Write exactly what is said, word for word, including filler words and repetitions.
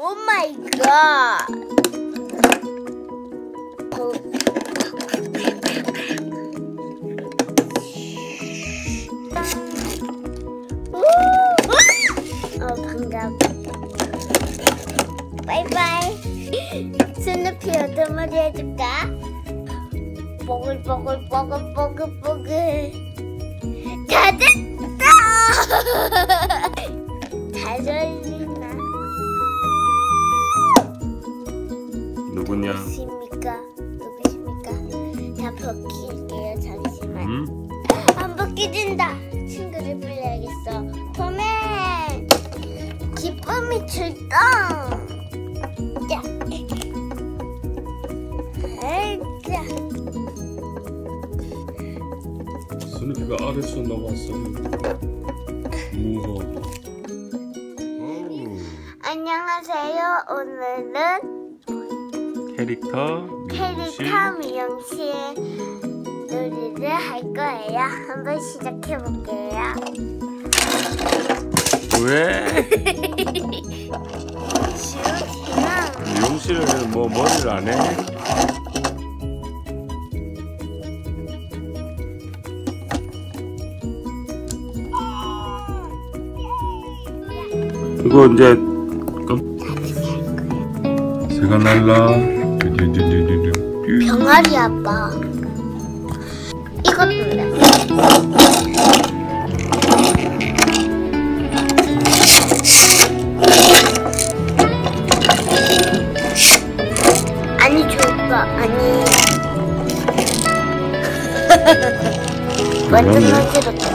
오 마이 갓. 어, 반가워. 바이바이. 스누피 어떤 머리 해줄까? 뽀글뽀글 뽀글뽀글 뽀글. 다 됐다. 잘 어울리나? 누구냐? 누구십니까? 누구십니까? 다 벗길게요. 잠시만. 음? 안 벗겨진다. 친구를 불러야겠어. 도맨! 기쁨이 출동! 자. 아이자. 스누피가 아래서 나왔어. 무서워. 안녕하세요. 오늘은 캐릭터 미용실. 캐릭터 미용실 놀이를 할 거예요. 한번 시작해 볼게요. 왜? 지우지만 미용실에 뭐 머리를 안 해? 이거 이제 새가 날라. 병아리 아빠. 이것도래. 아니 좋을까? 아니. 완전 만지럽다.